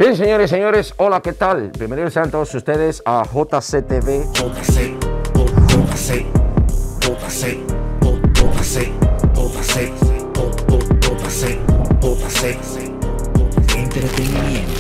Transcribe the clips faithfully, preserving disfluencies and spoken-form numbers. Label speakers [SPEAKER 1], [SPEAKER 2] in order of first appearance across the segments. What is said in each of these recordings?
[SPEAKER 1] Bien, señores y señores, hola, ¿qué tal? Bienvenidos sean todos ustedes a J C T V.
[SPEAKER 2] J C, J C, J C, J C, J C, J C, J C, entretenimiento.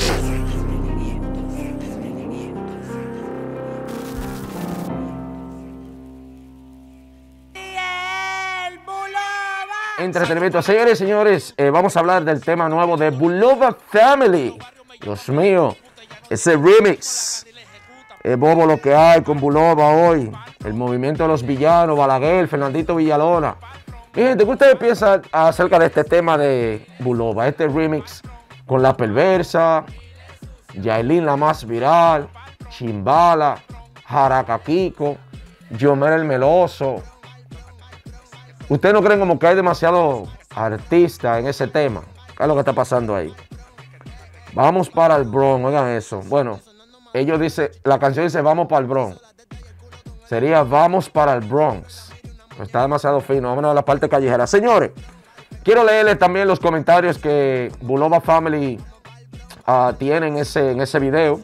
[SPEAKER 1] Entretenimiento, señores y señores, eh, vamos a hablar del tema nuevo de Bulova Family. Dios mío, ese remix. Es bobo lo que hay con Bulova hoy. El movimiento de los villanos, Balaguer, Fernandito Villalona. Mi gente, ¿qué ustedes piensan acerca de este tema de Bulova? Este remix con La Perversa, Yailin la más viral, Chimbala, Jaraca Kiko, Yomel el Meloso. ¿Ustedes no creen como que hay demasiados artistas en ese tema? ¿Qué es lo que está pasando ahí? Vamos para el Bronx, oigan eso. Bueno, ellos dicen, la canción dice vamos para el Bronx. Sería vamos para el Bronx. Está demasiado fino, vámonos a la parte callejera. Señores, quiero leerles también los comentarios que Bulova Family uh, tiene en ese, en ese video.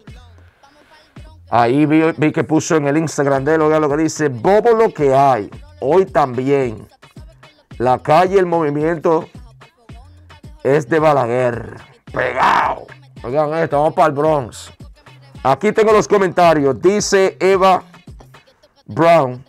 [SPEAKER 1] Ahí vi, vi que puso en el Instagram de él, oigan lo que dice, bobo lo que hay, hoy también. La calle, el movimiento es de Balaguer. Pegado. Oigan esto, vamos para el Bronx. Aquí tengo los comentarios. Dice Eva Brown.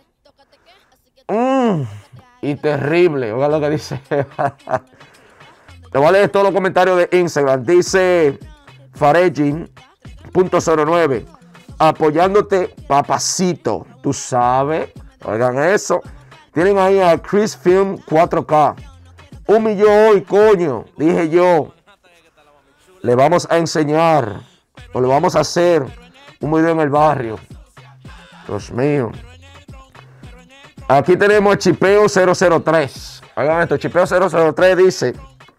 [SPEAKER 1] Mm, y terrible. Oigan lo que dice Eva. Le voy a leer todos los comentarios de Instagram. Dice Farejin punto cero nueve. Apoyándote, papacito. Tú sabes. Oigan eso. Tienen ahí a Chris Film cuatro K. Un millón hoy, coño. Dije yo. Le vamos a enseñar. O le vamos a hacer un video en el barrio. Dios mío. Aquí tenemos a Chipeo cero cero tres. Hagan esto. Chipeo cero cero tres dice.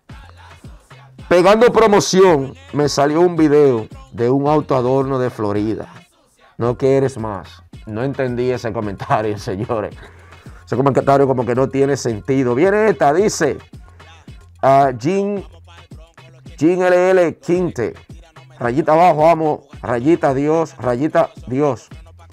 [SPEAKER 1] Pegando promoción. Me salió un video de un auto adorno de Florida. No quieres más. No entendí ese comentario, señores. Ese comentario como que no tiene sentido. Viene esta, dice uh, Jean, Jean L L Quinte. Rayita abajo, amo. Rayita Dios, rayita Dios.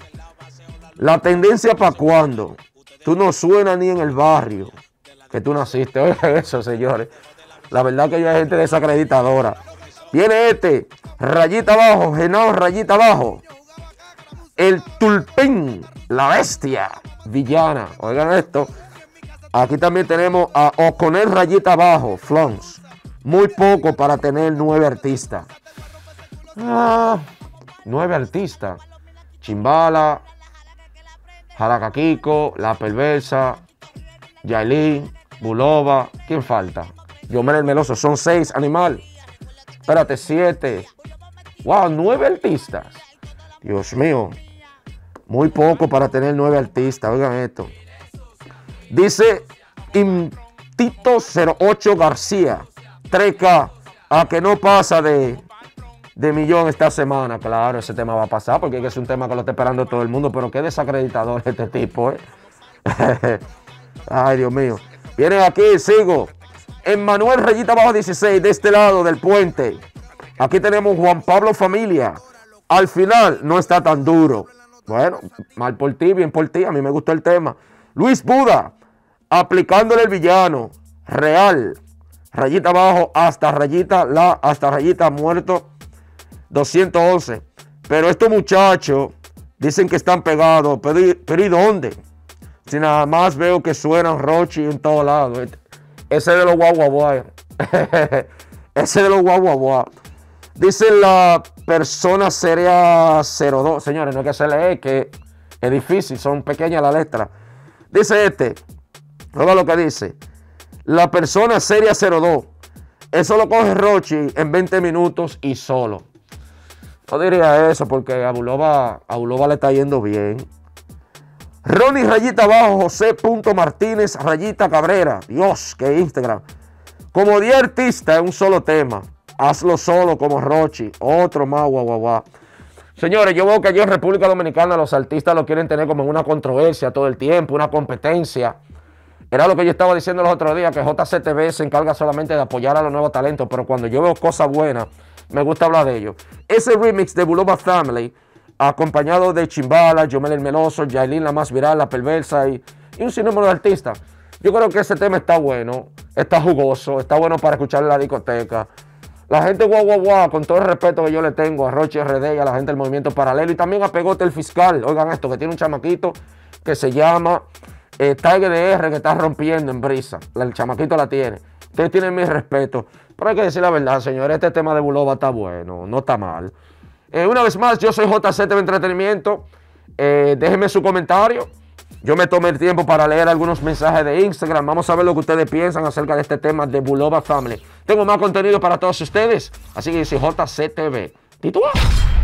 [SPEAKER 1] La tendencia para cuando tú no suenas ni en el barrio que tú naciste. Oye eso, señores. La verdad que ya hay gente desacreditadora. Viene este, rayita abajo, Genao, rayita abajo. El Tulpín, la bestia villana. Oigan esto. Aquí también tenemos a Oconel rayita abajo, Flons. Muy poco para tener nueve artistas. Ah, nueve artistas. Chimbala, Jaraca Kiko, La Perversa, Yailin, Bulova. ¿Quién falta? Yomel el Meloso. Son seis, animal. Espérate, siete. Wow, nueve artistas. Dios mío. Muy poco para tener nueve artistas. Oigan esto. Dice Intito cero ocho García. tres K. A que no pasa de, de millón esta semana. Claro, ese tema va a pasar porque es un tema que lo está esperando todo el mundo. Pero qué desacreditador este tipo, ¿eh? Ay, Dios mío. Vienen aquí, sigo. Emmanuel Rayita Bajo dieciséis. De este lado del puente. Aquí tenemos Juan Pablo Familia. Al final no está tan duro. Bueno, mal por ti, bien por ti. A mí me gustó el tema. Luis Buda, aplicándole el villano. Real. Rayita abajo, hasta rayita, la, hasta rayita muerto. doscientos once. Pero estos muchachos dicen que están pegados. Pero, pero ¿y dónde? Si nada más veo que suenan Rochi en todos lados. Ese de los guaguaguá. Ese de los guaguaguá. Dice la persona seria cero dos. Señores, no es que se lee, que es difícil, son pequeñas las letras. Dice este, oiga lo que dice. La persona seria cero dos. Eso lo coge Rochi en veinte minutos y solo. No diría eso porque a Bulova, a Bulova le está yendo bien. Ronnie rayita abajo, José punto Martínez rayita Cabrera. Dios, qué Instagram. Como diez artistas en un solo tema. Hazlo solo como Rochi. Otro más, guau, guau, guau. Señores, yo veo que allí en República Dominicana los artistas lo quieren tener como en una controversia todo el tiempo, una competencia. Era lo que yo estaba diciendo los otros días, que J C T V se encarga solamente de apoyar a los nuevos talentos, pero cuando yo veo cosas buenas, me gusta hablar de ellos. Ese remix de Bulova Family, acompañado de Chimbala, Yomel el Meloso, Yailin la más viral, la perversa y, y un sinnúmero de artistas. Yo creo que ese tema está bueno, está jugoso, está bueno para escuchar en la discoteca. La gente guau guau guau, con todo el respeto que yo le tengo a Roche R D y a la gente del Movimiento Paralelo y también a Pegote el Fiscal. Oigan esto, que tiene un chamaquito que se llama eh, Tiger de R, que está rompiendo en brisa. El chamaquito la tiene. Ustedes tienen mi respeto. Pero hay que decir la verdad, señores, este tema de Bulova está bueno, no está mal. Eh, una vez más, yo soy J Z de Entretenimiento. Eh, déjenme su comentario. Yo me tomé el tiempo para leer algunos mensajes de Instagram. Vamos a ver lo que ustedes piensan acerca de este tema de Bulova Family. Tengo más contenido para todos ustedes. Así que yo soy J Z T V. ¿Titúa?